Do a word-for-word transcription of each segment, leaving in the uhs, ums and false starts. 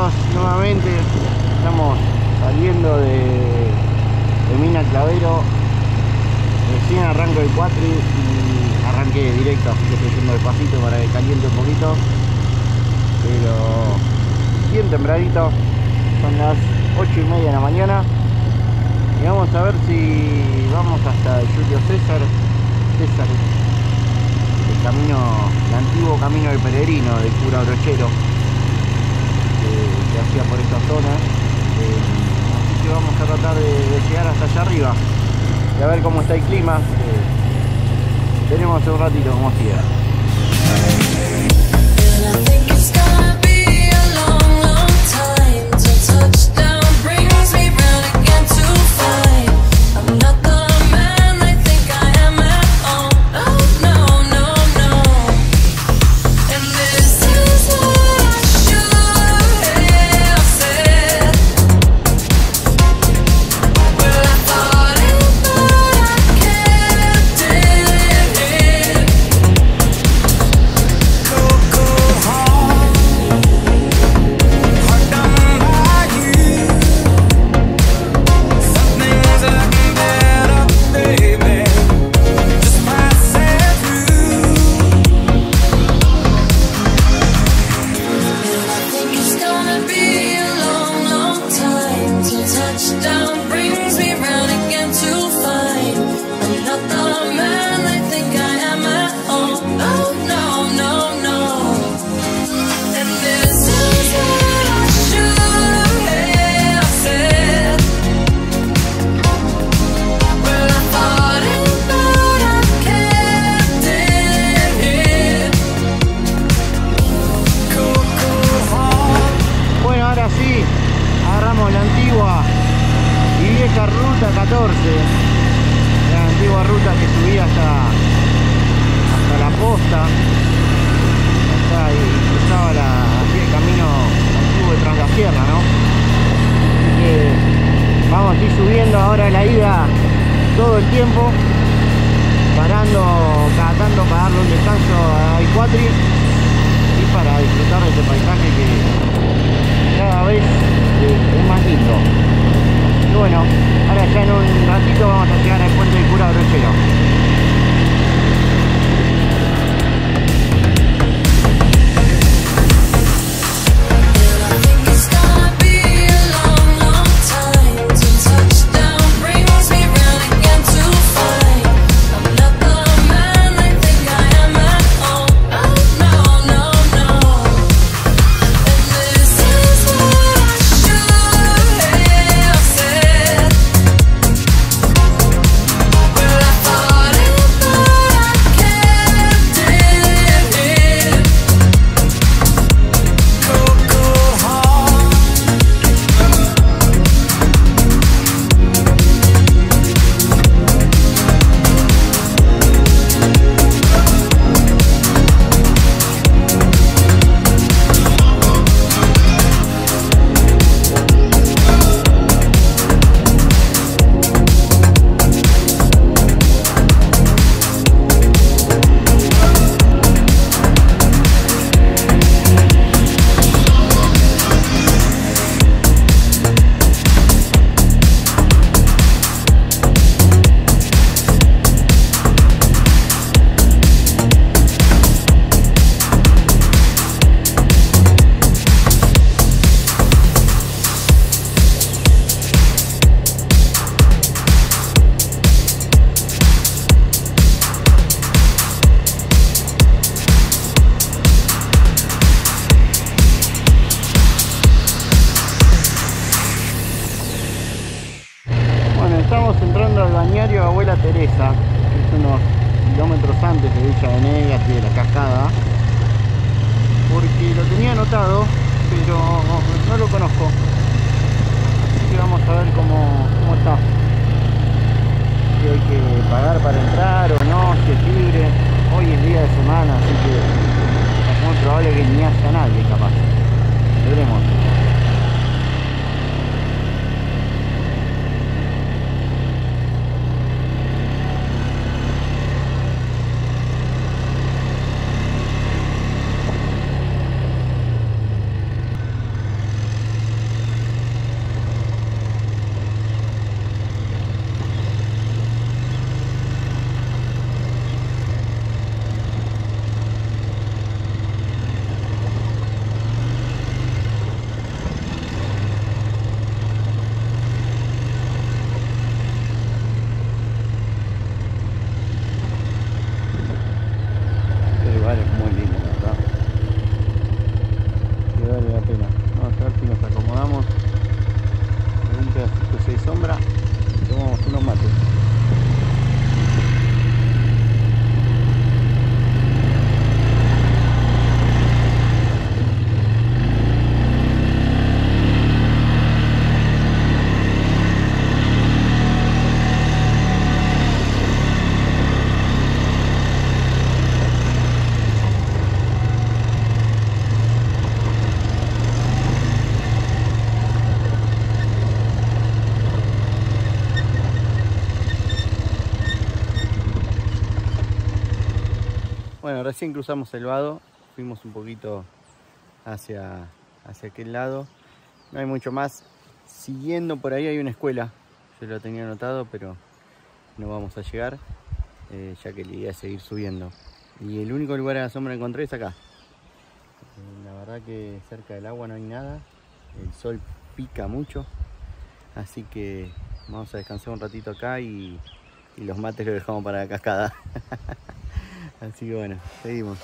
Bienvenidos nuevamente. Estamos saliendo de, de Mina Clavero. Recién arranco el cuatri y arranqué directo, así que estoy yendo despacito para que caliente un poquito. Pero bien tempranito, son las ocho y media de la mañana. Y vamos a ver si vamos hasta el Julio César. César, el camino, el antiguo camino del peregrino del cura Brochero, que, que hacía por esta zona. Eh, así que vamos a tratar de, de llegar hasta allá arriba y a ver cómo está el clima. Eh, tenemos un ratito como siga. Ruta catorce, la antigua ruta que subía hasta, hasta la posta, hasta y cruzaba la, así el camino antiguo de Tras la Sierra, ¿no? Así que vamos a ir subiendo ahora la ida todo el tiempo, parando cada tanto para darle un descanso al cuatri y para disfrutar de este paisaje que cada vez es más lindo. Y bueno, ahora ya en un ratito vamos a llegar al puente del cura Brochero. Estamos entrando al bañario Abuela Teresa, que es unos kilómetros antes de Villa Venegas y de la Cascada, porque lo tenía anotado, pero no lo conozco, así que vamos a ver cómo, cómo está, si hay que pagar para entrar o no, si es libre. Hoy es día de semana, así que es muy probable que ni haya nadie capaz, veremos. recién cruzamos el vado, fuimos un poquito hacia, hacia aquel lado. No hay mucho más. Siguiendo por ahí hay una escuela. Yo lo tenía anotado, pero no vamos a llegar, eh, ya que la idea es seguir subiendo. Y el único lugar a la sombra que encontré es acá. Eh, la verdad que cerca del agua no hay nada. El sol pica mucho. Así que vamos a descansar un ratito acá y, y los mates los dejamos para la cascada. Así que bueno, seguimos.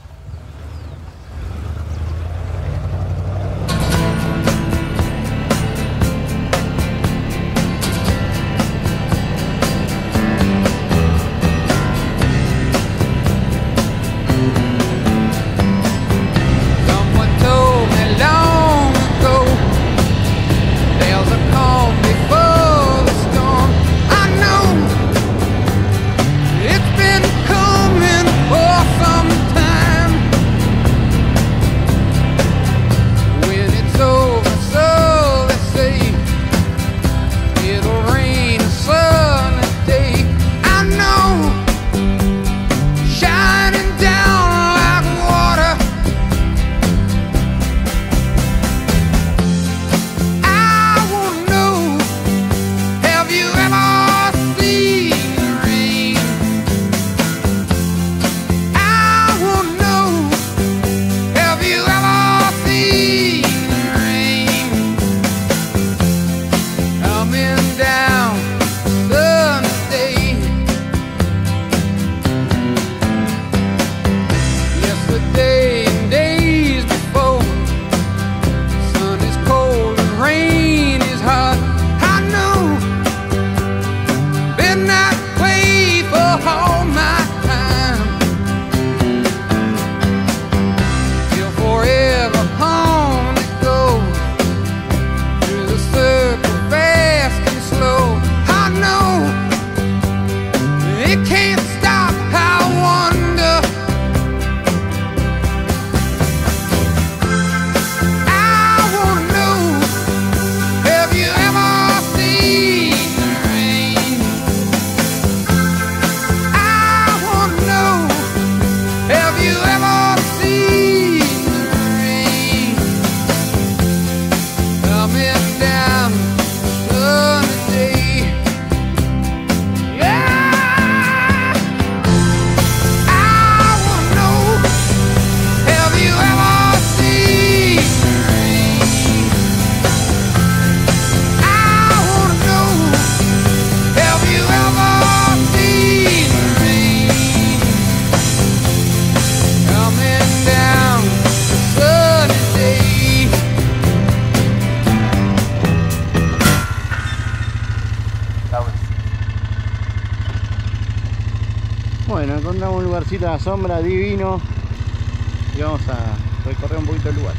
Bueno, encontramos un lugarcito a la sombra divino y vamos a recorrer un poquito el lugar.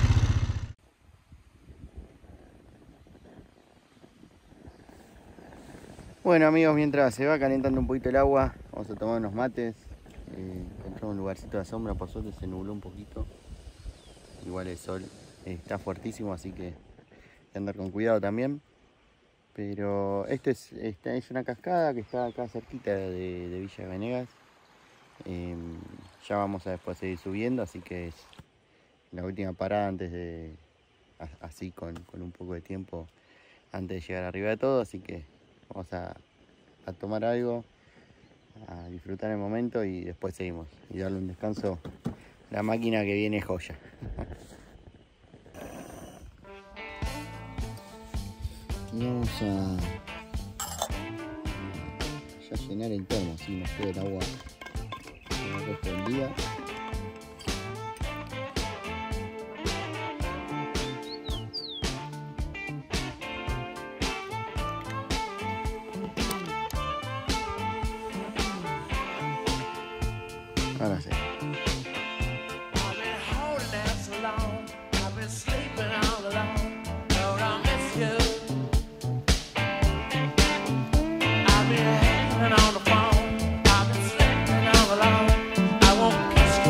Bueno amigos, mientras se va calentando un poquito el agua, vamos a tomar unos mates. Eh, encontramos un lugarcito a la sombra, por suerte se nubló un poquito. Igual el sol está fuertísimo, así que hay que andar con cuidado también. Pero esto es, esta es una cascada que está acá cerquita de, de Villa Venegas. Eh, ya vamos a después seguir subiendo, así que es la última parada antes de, así con, con un poco de tiempo antes de llegar arriba de todo. Así que vamos a, a tomar algo, a disfrutar el momento y después seguimos. Y darle un descanso a la máquina que viene joya. Y vamos a ya llenar el termo, así nos queda el agua el resto del día. Ahora sí. On the phone, I've been sleeping all alone. I won't kiss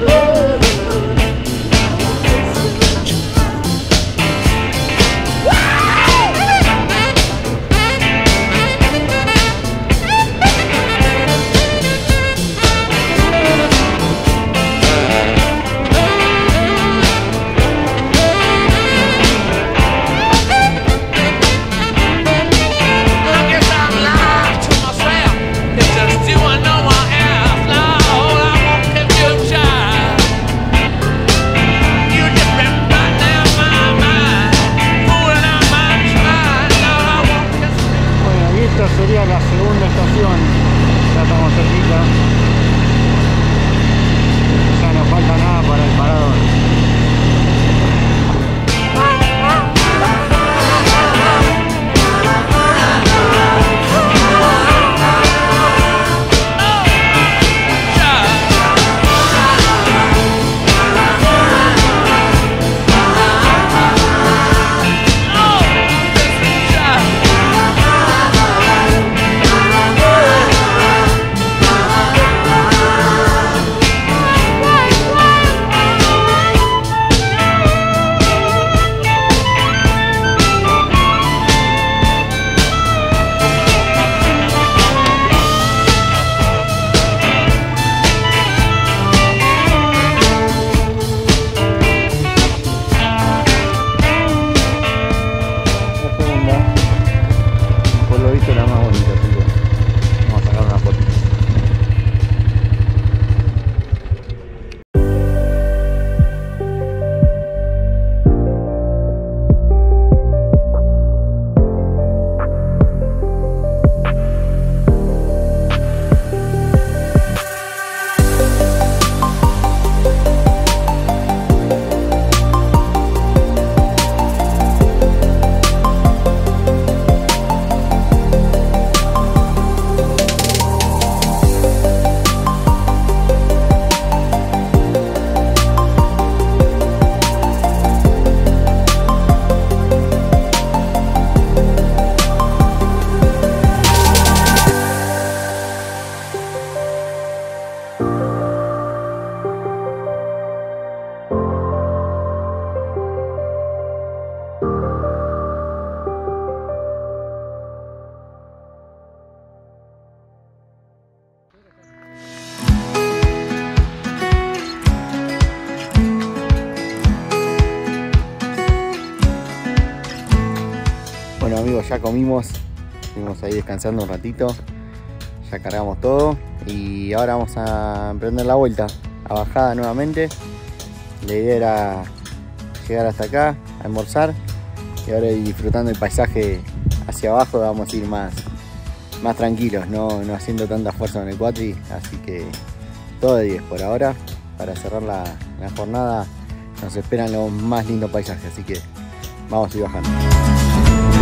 Sería la segunda estación, ya estamos cerquita, ya no falta nada para el parador. La más bonita, así que vamos a sacar una foto. Bueno amigos, ya comimos, estuvimos ahí descansando un ratito, ya cargamos todo y ahora vamos a emprender la vuelta a bajada nuevamente. La idea era llegar hasta acá, a almorzar y ahora ir disfrutando el paisaje hacia abajo. Vamos a ir más, más tranquilos, no, no haciendo tanta fuerza en el cuatri, así que todo de diez por ahora. Para cerrar la, la jornada nos esperan los más lindos paisajes, así que vamos a ir bajando.